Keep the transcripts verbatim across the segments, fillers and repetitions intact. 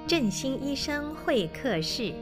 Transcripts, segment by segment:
振兴医生会客室。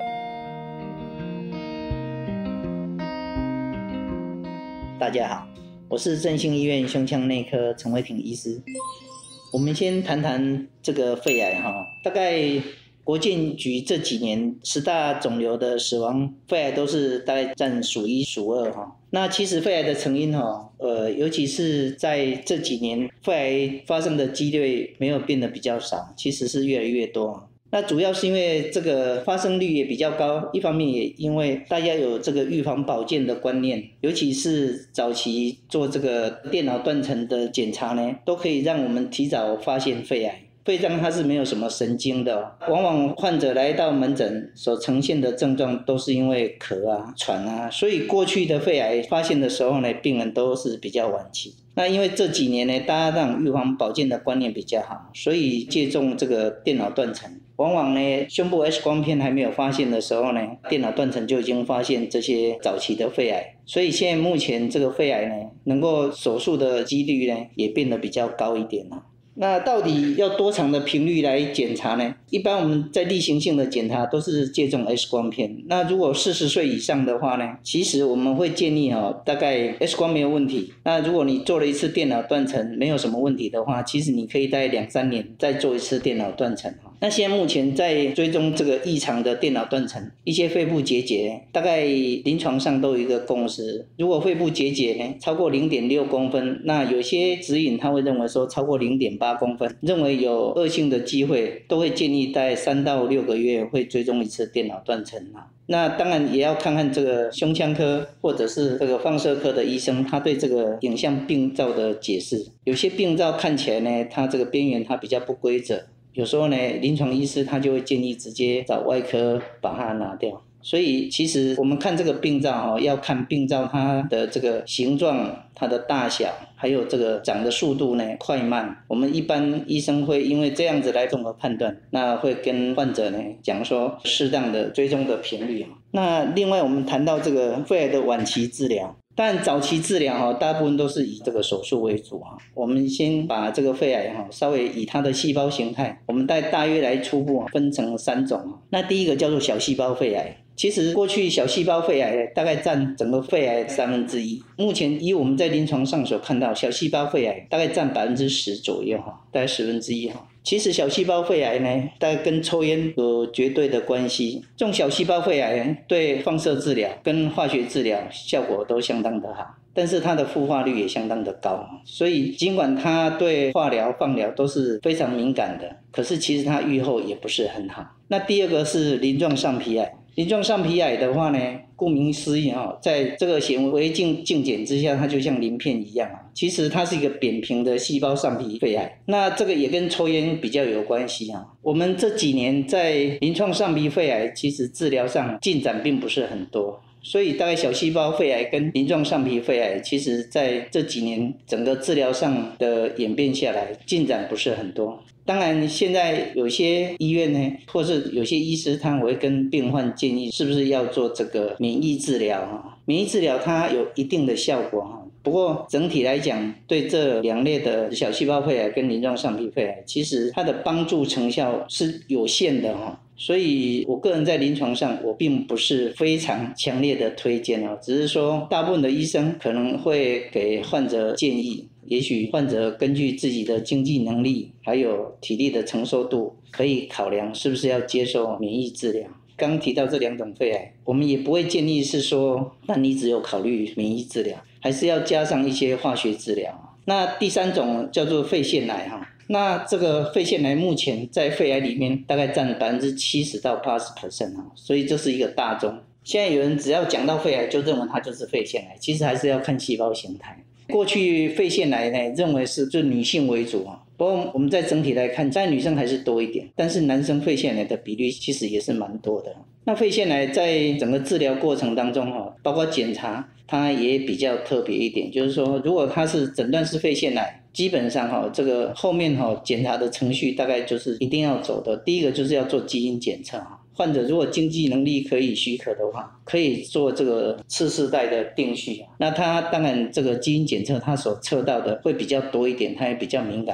大家好，我是振兴医院胸腔内科陈伟霆医师。我们先谈谈这个肺癌哈，大概国健局这几年十大肿瘤的死亡肺癌都是大概占数一数二哈。那其实肺癌的成因哈，呃，尤其是在这几年肺癌发生的几率没有变得比较少，其实是越来越多。那主要是因为这个发生率也比较高，一方面也因为大家有这个预防保健的观念，尤其是早期做这个电脑断层的检查呢，都可以让我们提早发现肺癌。肺脏它是没有什么神经的、哦，往往患者来到门诊所呈现的症状都是因为咳啊、喘啊，所以过去的肺癌发现的时候呢，病人都是比较晚期。那因为这几年呢，大家让预防保健的观念比较好，所以借重这个电脑断层，往往呢胸部 X 光片还没有发现的时候呢，电脑断层就已经发现这些早期的肺癌，所以现在目前这个肺癌呢，能够手术的几率呢，也变得比较高一点了。那到底要多长的频率来检查呢？一般我们在例行性的检查都是借重 X 光片。那如果四十岁以上的话呢，其实我们会建议哦，大概 X 光没有问题。那如果你做了一次电脑断层没有什么问题的话，其实你可以大概两三年再做一次电脑断层。那现在目前在追踪这个异常的电脑断层，一些肺部结节，大概临床上都有一个共识，如果肺部结节呢超过 零点六公分，那有些指引他会认为说超过 零点八公分，认为有恶性的机会，都会建议在三到六个月会追踪一次电脑断层。那当然也要看看这个胸腔科或者是这个放射科的医生，他对这个影像病灶的解释。有些病灶看起来呢，它这个边缘它比较不规则，有时候呢，临床医师他就会建议直接找外科把它拿掉。所以其实我们看这个病灶哦，要看病灶它的这个形状、它的大小，还有这个长的速度呢快慢。我们一般医生会因为这样子来综合判断，那会跟患者呢讲说适当的追踪的频率。那另外我们谈到这个肺癌的晚期治疗。但早期治疗大部分都是以这个手术为主。我们先把这个肺癌稍微以它的细胞形态，我们大约来初步分成三种。那第一个叫做小细胞肺癌，其实过去小细胞肺癌大概占整个肺癌三分之一，目前以我们在临床上所看到，小细胞肺癌大概占百分之十左右，大概十分之一。其实小细胞肺癌呢，大概跟抽烟有绝对的关系。这种小细胞肺癌对放射治疗跟化学治疗效果都相当的好，但是它的复发率也相当的高。所以尽管它对化疗、放疗都是非常敏感的，可是其实它预后也不是很好。那第二个是鳞状上皮癌。鳞状上皮癌的话呢，顾名思义，在这个显微镜镜检之下，它就像鳞片一样，其实它是一个扁平的细胞上皮肺癌。那这个也跟抽烟比较有关系。我们这几年在临床上皮肺癌其实治疗上进展并不是很多，所以大概小细胞肺癌跟鳞状上皮肺癌其实在这几年整个治疗上的演变下来进展不是很多。当然现在有些医院呢，或是有些医师他会跟病患建议是不是要做这个免疫治疗。免疫治疗它有一定的效果，不过整体来讲对这两类的小细胞肺癌跟鳞状上皮肺癌其实它的帮助成效是有限的。所以我个人在临床上我并不是非常强烈的推荐，只是说大部分的医生可能会给患者建议，也许患者根据自己的经济能力还有体力的承受度，可以考量是不是要接受免疫治疗。刚提到这两种肺癌，我们也不会建议是说那你只有考虑免疫治疗，还是要加上一些化学治疗。那第三种叫做肺腺癌，那这个肺腺癌目前在肺癌里面大概占 百分之七十到百分之八十， 所以这是一个大宗。现在有人只要讲到肺癌就认为它就是肺腺癌，其实还是要看细胞形态。过去肺腺癌呢认为是就女性为主，不过我们在整体来看，在女生还是多一点，但是男生肺腺癌的比率其实也是蛮多的。那肺腺癌在整个治疗过程当中，包括检查它也比较特别一点，就是说如果它是诊断是肺腺癌，基本上这个后面检查的程序大概就是一定要走的。第一个就是要做基因检测，患者如果经济能力可以许可的话，可以做这个次世代的定序。那他当然这个基因检测他所测到的会比较多一点，他也比较敏感一点。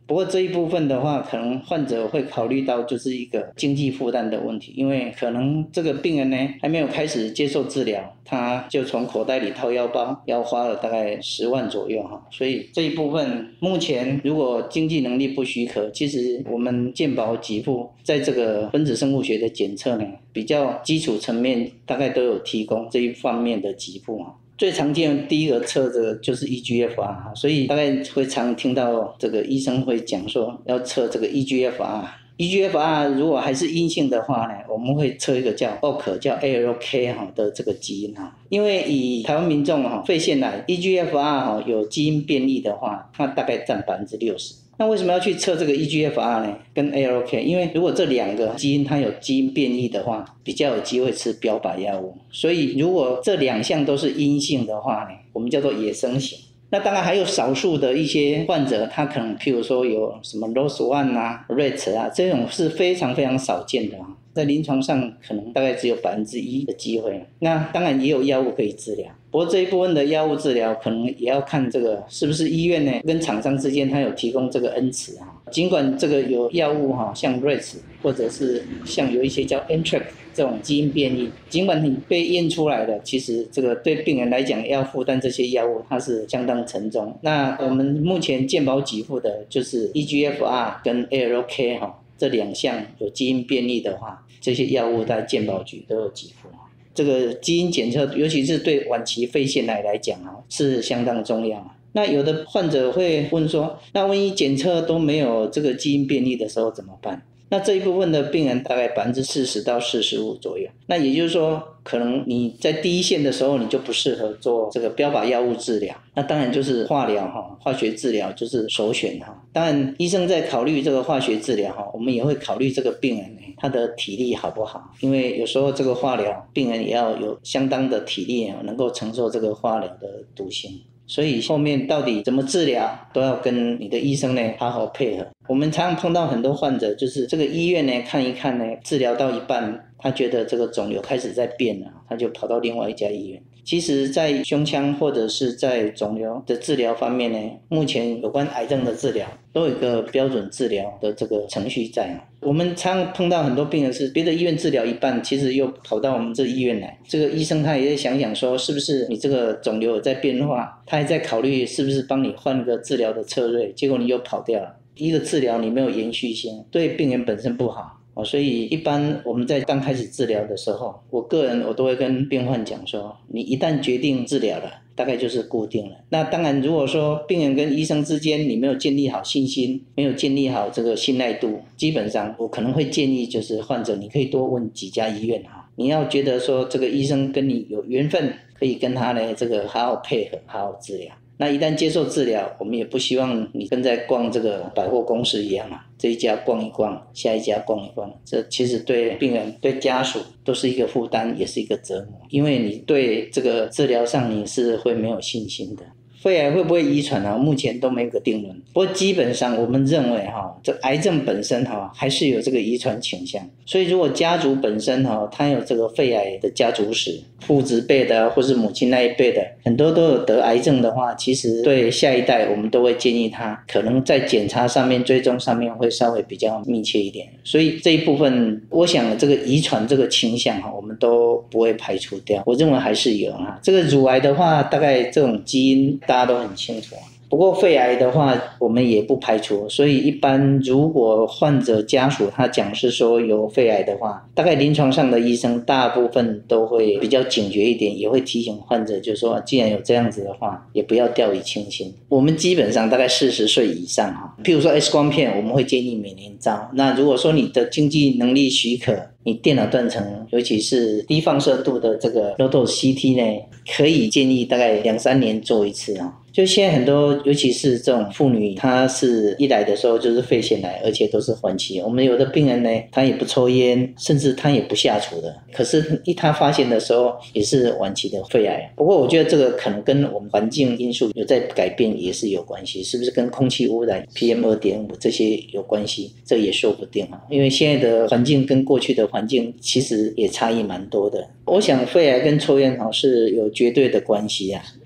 不过这一部分的话，可能患者会考虑到就是一个经济负担的问题，因为可能这个病人呢还没有开始接受治疗，他就从口袋里掏腰包，要花了大概十万左右哈。所以这一部分目前如果经济能力不许可，其实我们健保给付在这个分子生物学的检测呢，比较基础层面大概都有提供这一方面的给付哈。最常见第一个测的就是 E G F R， 所以大概会常听到这个医生会讲说要测这个 E G F R。E G F R 如果还是阴性的话呢，我们会测一个叫 O C 叫 A L K 的这个基因哈。因为以台湾民众哈肺腺癌 E G F R 哈有基因变异的话，它大概占 百分之六十。那为什么要去测这个 E G F R 呢？跟 A L K， 因为如果这两个基因它有基因变异的话，比较有机会吃标靶药物。所以如果这两项都是阴性的话呢，我们叫做野生型。那当然还有少数的一些患者，他可能譬如说有什么 R O S 一 啊、R E T 啊，这种是非常非常少见的，在临床上可能大概只有 百分之一 的机会。那当然也有药物可以治疗，不过这一部分的药物治疗可能也要看这个是不是医院呢跟厂商之间他有提供这个恩慈啊。尽管这个有药物哈，像 R E T 或者是像有一些叫 N-Track 这种基因变异，尽管你被验出来了，其实这个对病人来讲要负担这些药物它是相当沉重。那我们目前健保给付的就是 E G F R 跟 A L K 哈这两项有基因变异的话，这些药物在健保局都有给付。这个基因检测尤其是对晚期肺腺癌来讲是相当重要。那有的患者会问说，那万一检测都没有这个基因变异的时候怎么办？那这一部分的病人大概 百分之四十到四十五 左右。那也就是说可能你在第一线的时候你就不适合做这个标靶药物治疗，那当然就是化疗化学治疗就是首选。当然医生在考虑这个化学治疗，我们也会考虑这个病人他的体力好不好，因为有时候这个化疗病人也要有相当的体力能够承受这个化疗的毒性。所以后面到底怎么治疗都要跟你的医生呢好好配合。我们常常碰到很多患者，就是这个医院呢看一看呢，治疗到一半他觉得这个肿瘤开始在变了，他就跑到另外一家医院。其实在胸腔或者是在肿瘤的治疗方面呢，目前有关癌症的治疗都有一个标准治疗的这个程序在。我们常常碰到很多病人是别的医院治疗一半，其实又跑到我们这医院来，这个医生他也在想想说是不是你这个肿瘤有在变化，他还在考虑是不是帮你换个治疗的策略，结果你又跑掉了，一个治疗你没有延续性，对病人本身不好。哦，所以一般我们在刚开始治疗的时候，我个人我都会跟病患讲说，你一旦决定治疗了，大概就是固定了。那当然如果说病人跟医生之间你没有建立好信心，没有建立好这个信赖度，基本上我可能会建议就是患者你可以多问几家医院哈，你要觉得说这个医生跟你有缘分，可以跟他呢这个好好配合，好好治疗。那一旦接受治疗，我们也不希望你跟在逛这个百货公司一样啊，这一家逛一逛，下一家逛一逛，这其实对病人对家属都是一个负担，也是一个折磨，因为你对这个治疗上你是会没有信心的。肺癌会不会遗传啊？目前都没有个定论。不过基本上我们认为哈，这癌症本身哈还是有这个遗传倾向。所以如果家族本身哈，他有这个肺癌的家族史，父子辈的或是母亲那一辈的，很多都有得癌症的话，其实对下一代我们都会建议他，可能在检查上面、追踪上面会稍微比较密切一点。所以这一部分，我想这个遗传这个倾向哈，我们都不会排除掉。我认为还是有哈。这个乳癌的话，大概这种基因大家都很清楚。不过肺癌的话我们也不排除，所以一般如果患者家属他讲是说有肺癌的话，大概临床上的医生大部分都会比较警觉一点，也会提醒患者就是说既然有这样子的话也不要掉以轻心。我们基本上大概四十岁以上，譬如说 X 光片我们会建议每年照，那如果说你的经济能力许可，你电脑断层尤其是低放射度的这个 Low-dose C T 呢，可以建议大概两三年做一次啊。就现在很多尤其是这种妇女，她是一来的时候就是肺腺癌，而且都是晚期。我们有的病人呢，他也不抽烟，甚至他也不下厨的，可是一他发现的时候也是晚期的肺癌。不过我觉得这个可能跟我们环境因素有在改变也是有关系，是不是跟空气污染 P M 二点五 这些有关系，这也说不定啊。因为现在的环境跟过去的环境其实也差异蛮多的。我想肺癌跟抽烟是有绝对的关系啊。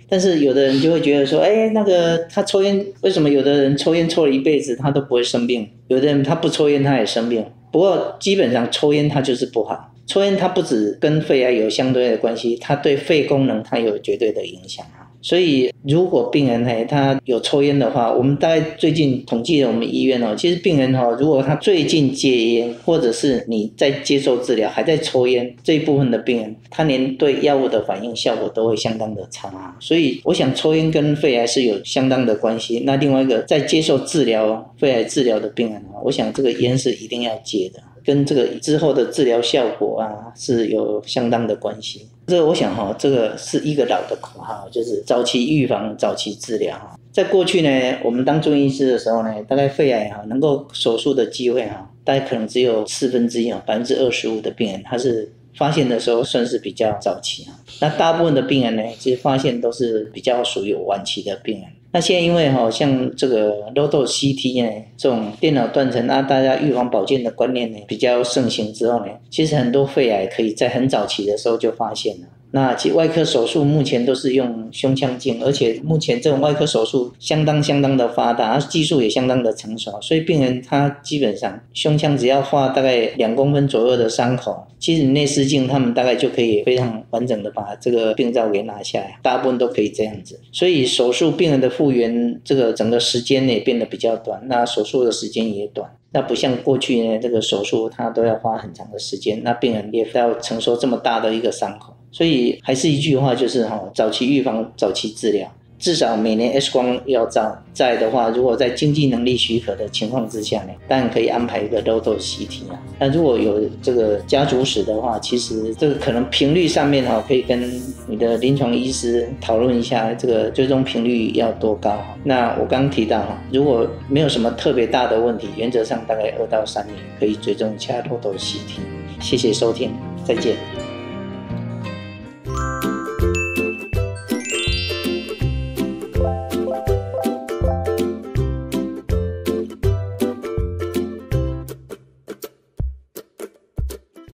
但是有的人就会觉得说，哎，那个他抽烟，为什么有的人抽烟抽了一辈子他都不会生病？有的人他不抽烟他也生病。不过基本上抽烟它就是不好，抽烟它不只跟肺癌有相对的关系，它对肺功能它有绝对的影响。所以如果病人他有抽烟的话，我们大概最近统计了我们医院哦，其实病人哦，如果他最近戒烟，或者是你在接受治疗还在抽烟，这一部分的病人，他连对药物的反应效果都会相当的差。所以我想抽烟跟肺癌是有相当的关系。那另外一个在接受治疗肺癌治疗的病人，我想这个烟是一定要戒的，跟这个之后的治疗效果啊是有相当的关系。这个我想哈，这个是一个老的口号，就是早期预防、早期治疗。在过去呢，我们当中医师的时候呢，大概肺癌哈能够手术的机会哈，大概可能只有四分之一啊，百分之二十五的病人他是发现的时候算是比较早期啊。那大部分的病人呢，其实发现都是比较属于晚期的病人。那现在因为哈像这个 Low-Dose C T 呢，这种电脑断层啊，大家预防保健的观念呢比较盛行之后呢，其实很多肺癌可以在很早期的时候就发现了。那其实外科手术目前都是用胸腔镜，而且目前这种外科手术相当相当的发达，技术也相当的成熟，所以病人他基本上胸腔只要画大概两公分左右的伤口，其实内视镜他们大概就可以非常完整的把这个病灶给拿下来，大部分都可以这样子。所以手术病人的复原这个整个时间也变得比较短，那手术的时间也短。那不像过去呢，这个手术它都要花很长的时间，那病人也要承受这么大的一个伤口。所以还是一句话，就是哈，早期预防，早期治疗。至少每年 X 光要照，再的话，如果在经济能力许可的情况之下呢，当然可以安排一个 Low-Dose C T 啊。那如果有这个家族史的话，其实这个可能频率上面哈，可以跟你的临床医师讨论一下，这个追踪频率要多高。那我刚刚提到哈，如果没有什么特别大的问题，原则上大概二到三年可以追踪一下 Low-Dose C T。谢谢收听，再见。